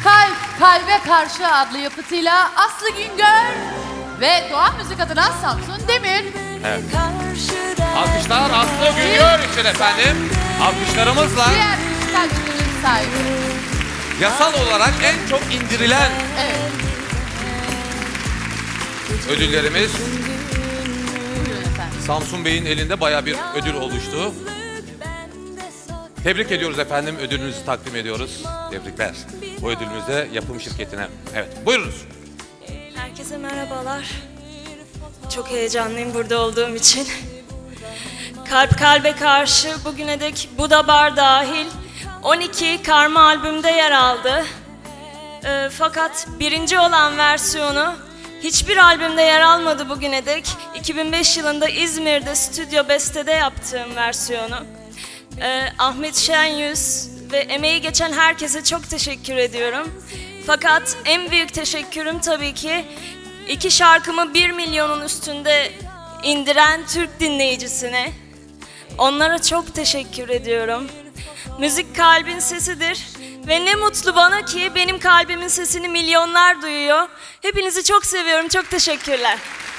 Kalp Kalbe Karşı adlı yapıtıyla Aslı Güngör ve Doğan Müzik adına Samsun Demir. Evet. Alkışlar Aslı Güngör için efendim. Alkışlarımızla. Diğer müzikal ödülün sahibi. Yasal olarak en çok indirilen ödüllerimiz. Buyurun efendim. Samsun Bey'in elinde bayağı bir ödül oluştu. Tebrik ediyoruz efendim. Ödülünüzü takdim ediyoruz. Tebrikler. Bu ödülümüzde yapım şirketine. Evet, buyurunuz. Herkese merhabalar. Çok heyecanlıyım burada olduğum için. Kalp Kalbe Karşı bugüne dek Bu Da Bar dahil 12 karma albümde yer aldı. Fakat birinci olan versiyonu hiçbir albümde yer almadı bugüne dek. 2005 yılında İzmir'de stüdyo bestede yaptığım versiyonu. Ahmet Şenyüz ve emeği geçen herkese çok teşekkür ediyorum. Fakat en büyük teşekkürüm tabii ki 2 şarkımı 1 milyonun üstünde indiren Türk dinleyicisine. Onlara çok teşekkür ediyorum. Müzik kalbin sesidir ve ne mutlu bana ki benim kalbimin sesini milyonlar duyuyor. Hepinizi çok seviyorum, çok teşekkürler.